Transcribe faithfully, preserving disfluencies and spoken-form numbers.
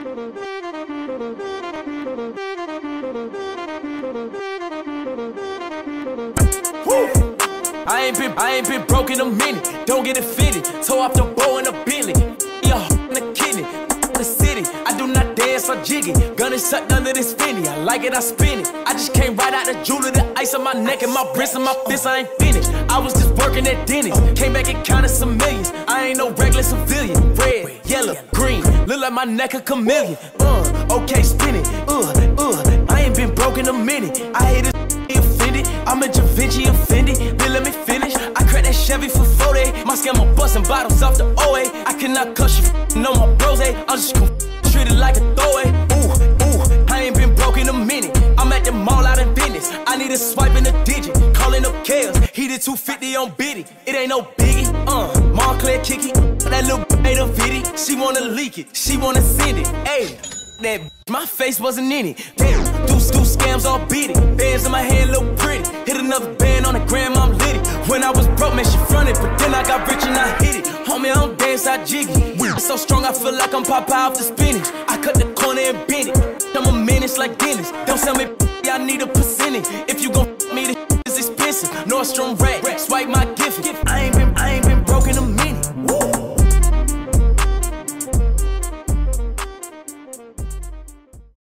I ain't been, I ain't been broke in a minute. Don't get it fitted. Toe off the bow in a Bentley. Yeah, in the kidney. The city. I do not dance or jiggy. Gun is sucked under this Fendi. I like it, I spin it. I just came right out the jewelry, the ice on my neck and my wrist and my fist. I ain't finished. I was just working at Denny's. Came back and counted some millions. I ain't no regular civilian. Red, yellow, green. Look like my neck a chameleon. Uh, okay, spin it. Uh, uh. I ain't been broke in a minute. I hate it. Offended. I'm a Da Vinci offended. Then let me finish. I cracked that Chevy for forty. My scammer busting bottles off the O A. I cannot cuss you. No my bros. I'm just gon' treat it like a throwaway. Ooh, ooh. I ain't been broke in a minute. I'm at the mall out in business. I need a swipe in a digit. Calling up Kales. He did two fifty on Biddy. It ain't no biggie. Uh, Montclair kicky. That little made a viddy. She wanna leak it. She wanna send it. Ayy. That my face wasn't in it. Damn, do do scams all beat it. Bands in my hand look pretty. Hit another band on the gram, I'm litty. When I was broke, man, she fronted, but then I got rich and I hit it. Homie, I don't dance, I jiggy. So strong, I feel like I'm Popeye off the spinach. I cut the corner and bend it. I'm a menace like Dennis. Don't sell me, I need a percentage. If you gon' me, the is expensive. Nordstrom rack, swipe my gift. I ain't been